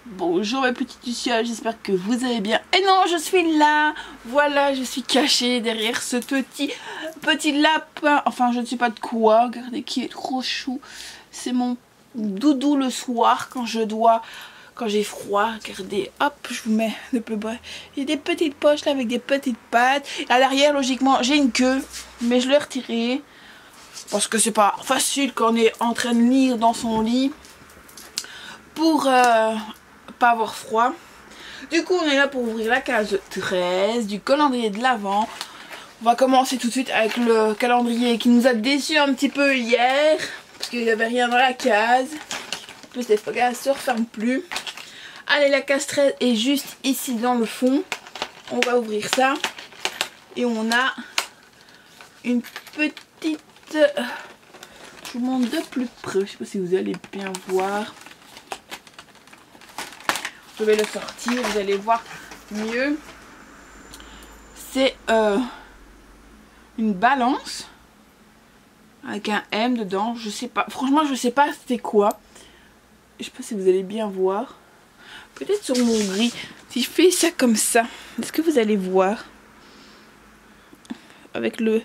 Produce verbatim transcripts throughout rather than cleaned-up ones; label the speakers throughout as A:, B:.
A: Bonjour mes petites lucioles, j'espère que vous allez bien. Et non, je suis là. Voilà, je suis cachée derrière ce petit petit lapin. Enfin, je ne sais pas de quoi. Regardez qui est trop chou. C'est mon doudou le soir quand je dois, quand j'ai froid. Regardez, hop, je vous mets de plus près. Il y a des petites poches là avec des petites pattes. À l'arrière, logiquement, j'ai une queue, mais je l'ai retirée parce que c'est pas facile quand on est en train de lire dans son lit pour euh, pas avoir froid. Du coup, on est là pour ouvrir la case treize du calendrier de l'Avent. On va commencer tout de suite avec le calendrier qui nous a déçus un petit peu hier parce qu'il n'y avait rien dans la case. En plus, les cases se referment plus. Allez, la case treize est juste ici dans le fond. On va ouvrir ça et on a une petite... Je vous montre de plus près. Je sais pas si vous allez bien voir. Je vais le sortir, vous allez voir mieux. C'est euh, une balance avec un M dedans. Je sais pas, franchement, je sais pas c'était quoi. Je sais pas si vous allez bien voir. Peut-être sur mon gris. Si je fais ça comme ça, est-ce que vous allez voir? Avec le...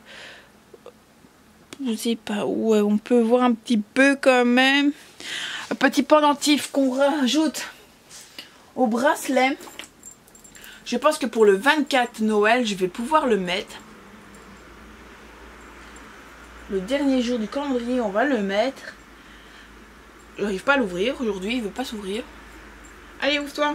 A: Je sais pas, ouais, on peut voir un petit peu quand même. Un petit pendentif qu'on rajoute au bracelet. Je pense que pour le vingt-quatre Noël, je vais pouvoir le mettre. Le dernier jour du calendrier, on va le mettre. Je n'arrive pas à l'ouvrir aujourd'hui, il veut pas s'ouvrir. Allez, ouvre-toi.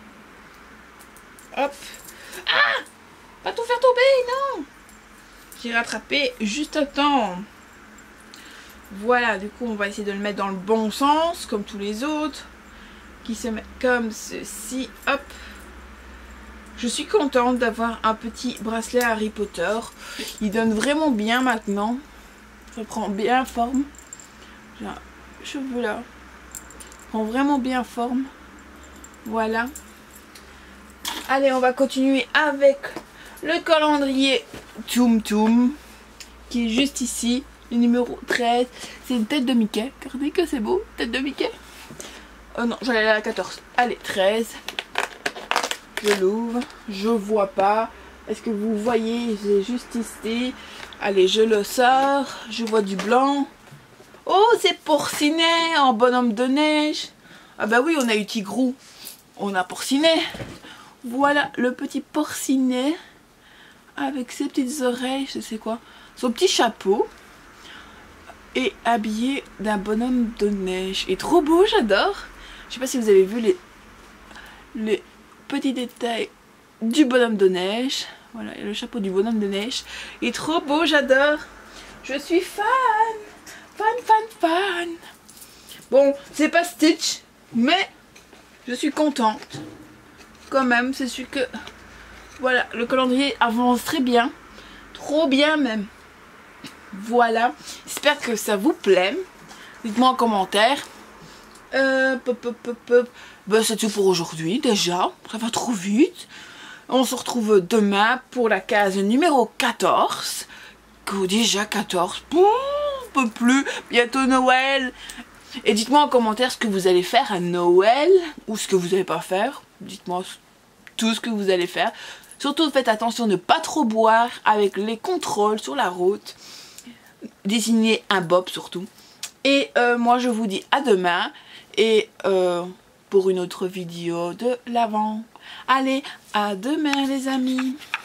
A: Hop. Ah! Pas tout faire tomber, non! J'ai rattrapé juste à temps. Voilà, du coup, on va essayer de le mettre dans le bon sens, comme tous les autres. Qui se met comme ceci, hop. Je suis contente d'avoir un petit bracelet Harry Potter. Il donne vraiment bien maintenant. Ça prend bien forme. J'ai un cheveu là. Ça prend vraiment bien forme. Voilà. Allez, on va continuer avec le calendrier Toum Toum, qui est juste ici. Le numéro treize. C'est une tête de Mickey. Regardez que c'est beau, tête de Mickey. Oh non, j'allais à la quatorze. Allez, treize. Je l'ouvre. Je vois pas. Est-ce que vous voyez? J'ai juste ici. Allez, je le sors. Je vois du blanc. Oh, c'est Porcinet en bonhomme de neige. Ah bah oui, on a eu Tigrou. On a Porcinet. Voilà le petit Porcinet. Avec ses petites oreilles. Je sais quoi. Son petit chapeau. Et habillé d'un bonhomme de neige. Et trop beau, j'adore. Je sais pas si vous avez vu les, les petits détails du bonhomme de neige. Voilà, le chapeau du bonhomme de neige. Il est trop beau, j'adore. Je suis fan. Fan, fan, fan. Bon, c'est pas Stitch, mais je suis contente. Quand même, c'est sûr que... Voilà, le calendrier avance très bien. Trop bien même. Voilà. J'espère que ça vous plaît. Dites-moi en commentaire. Euh, pop, pop, pop, pop. Ben, c'est tout pour aujourd'hui déjà, ça va trop vite. On se retrouve demain pour la case numéro quatorze. Que déjà quatorze, Pouh, on peut plus, bientôt Noël. Et dites-moi en commentaire ce que vous allez faire à Noël ou ce que vous n'allez pas faire. Dites-moi tout ce que vous allez faire. Surtout faites attention de ne pas trop boire avec les contrôles sur la route. Désignez un bob surtout. Et euh, moi je vous dis à demain. Et euh, pour une autre vidéo de l'Avent. Allez, à demain les amis.